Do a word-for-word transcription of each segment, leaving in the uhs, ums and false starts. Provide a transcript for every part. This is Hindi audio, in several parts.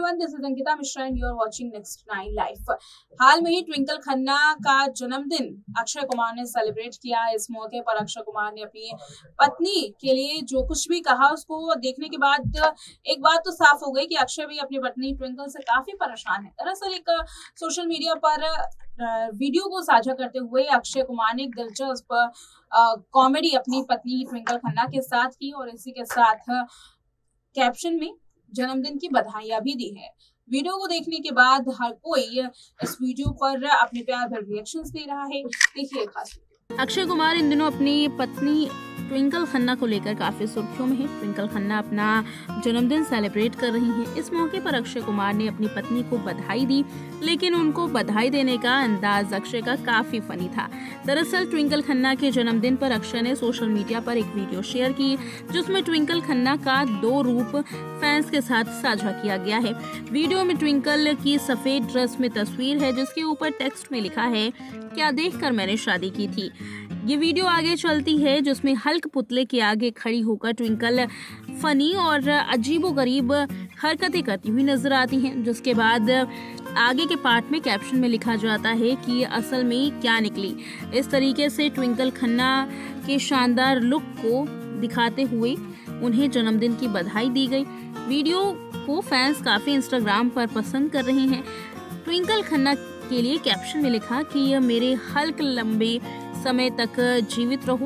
Everyone, this is Ankita Mishra and you are watching next nine life. हाल में ही ट्विंकल खन्ना का जन्मदिन अक्षय कुमार ने सेलिब्रेट किया। इस मौके पर अक्षय कुमार ने अपनी पत्नी के लिए जो कुछ भी कहा उसको देखने के बाद एक बात तो साफ हो गई कि अक्षय भी अपनी पत्नी ट्विंकल से काफी परेशान है। दरअसल एक सोशल मीडिया पर वीडियो को साझा करते हुए अक्षय कुमार ने एक दिलचस्प कॉमेडी अपनी पत्नी ट्विंकल खन्ना के साथ की और इसी के साथ कैप्शन में जन्मदिन की बधाइयां भी दी है। वीडियो को देखने के बाद हर कोई इस वीडियो पर अपने प्यार भरे रिएक्शंस दे रहा है। देखिए खास अक्षय कुमार इन दिनों अपनी पत्नी ट्विंकल खन्ना को लेकर काफी सुर्खियों में है। ट्विंकल खन्ना अपना जन्मदिन सेलिब्रेट कर रही हैं। इस मौके पर अक्षय कुमार ने अपनी पत्नी को बधाई दी, लेकिन उनको बधाई देने का अंदाज अक्षय का काफी फनी था। दरअसल ट्विंकल खन्ना के जन्मदिन पर अक्षय ने सोशल मीडिया पर एक वीडियो शेयर की, जिसमें ट्विंकल खन्ना का दो रूप फैंस के साथ साझा किया गया है। वीडियो में ट्विंकल की सफेद ड्रेस में तस्वीर है, जिसके ऊपर टेक्स्ट में लिखा है, क्या देखकर मैंने शादी की थी। ये वीडियो आगे चलती है, जिसमें हल्क पुतले के आगे खड़ी होकर ट्विंकल फनी और अजीबोगरीब हरकतें करती हुई नजर आती हैं। जिसके बाद आगे के पार्ट में कैप्शन में लिखा जाता है कि असल में क्या निकली। इस तरीके से ट्विंकल खन्ना के शानदार लुक को दिखाते हुए उन्हें जन्मदिन की बधाई दी गई। वीडियो को फैंस काफी इंस्टाग्राम पर पसंद कर रहे हैं। ट्विंकल खन्ना के लिए कैप्शन में लिखा कि मेरे हल्क लंबे समय तक जीवित रहो,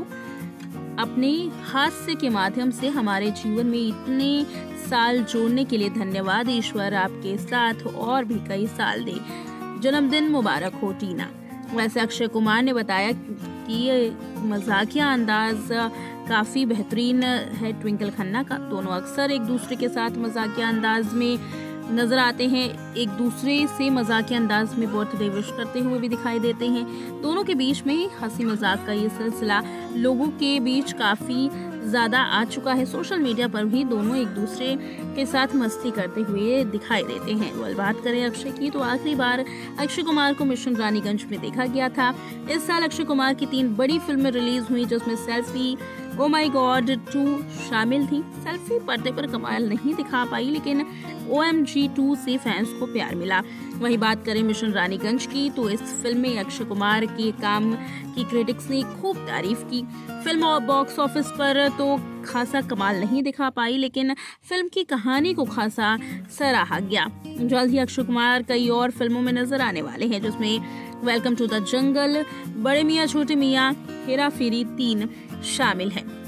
अपने हास्य के माध्यम से हमारे जीवन में इतने साल जोड़ने के लिए धन्यवाद। ईश्वर आपके साथ और भी कई साल दे। जन्मदिन मुबारक हो टीना। वैसे अक्षय कुमार ने बताया कि ये मजाकिया अंदाज काफी बेहतरीन है ट्विंकल खन्ना का। दोनों अक्सर एक दूसरे के साथ मजाकिया अंदाज में नजर आते हैं, एक दूसरे से मजाकिया अंदाज में बर्थडे विश करते हुए भी दिखाई देते हैं। दोनों के बीच में हंसी मजाक का ये सिलसिला लोगों के बीच काफी ज्यादा आ चुका है। सोशल मीडिया पर भी दोनों एक दूसरे के साथ मस्ती करते हुए दिखाई देते हैं। वह बात करें अक्षय की, तो आखिरी बार अक्षय कुमार को मिशन रानीगंज में देखा गया था। इस साल अक्षय कुमार की तीन बड़ी फिल्में रिलीज हुई, जिसमें selfie, oh my god two शामिल थी। सेल्फी पर्दे पर कमाल नहीं दिखा पाई, लेकिन ओ एम जी टू से फैंस को प्यार मिला। वही बात करें मिशन रानीगंज की, तो इस फिल्म में अक्षय कुमार के काम की क्रिटिक्स ने खूब तारीफ की। फिल्म बॉक्स ऑफिस पर तो खासा कमाल नहीं दिखा पाई, लेकिन फिल्म की कहानी को खासा सराहा गया। जल्द ही अक्षय कुमार कई और फिल्मों में नजर आने वाले हैं, जिसमें वेलकम टू द जंगल, बड़े मियाँ छोटे मियाँ, हेरा फेरी तीन शामिल है।